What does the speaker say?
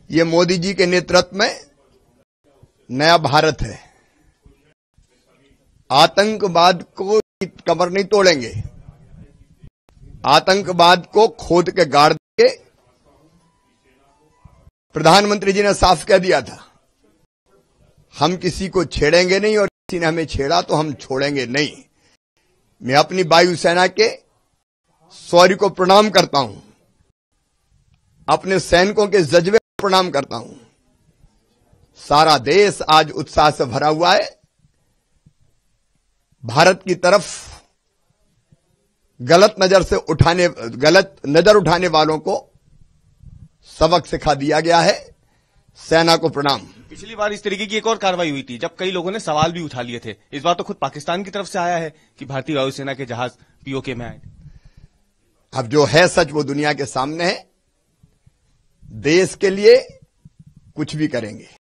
ये मोदी जी के नेतृत्व में नया भारत है। आतंकवाद को कमर नहीं तोड़ेंगे, आतंकवाद को खोद के गाड़ देंगे। प्रधानमंत्री जी ने साफ कह दिया था, हम किसी को छेड़ेंगे नहीं और किसी ने हमें छेड़ा तो हम छोड़ेंगे नहीं। मैं अपनी वायुसेना के शौर्य को प्रणाम करता हूं, अपने सैनिकों के जज्बे को प्रणाम करता हूं। सारा देश आज उत्साह से भरा हुआ है। भारत की तरफ गलत नजर उठाने वालों को सबक सिखा दिया गया है। सेना को प्रणाम। पिछली बार इस तरीके की एक और कार्रवाई हुई थी जब कई लोगों ने सवाल भी उठा लिए थे। इस बार तो खुद पाकिस्तान की तरफ से आया है कि भारतीय वायुसेना के जहाज पीओके में आए। अब जो है सच वो दुनिया के सामने है। देश के लिए कुछ भी करेंगे।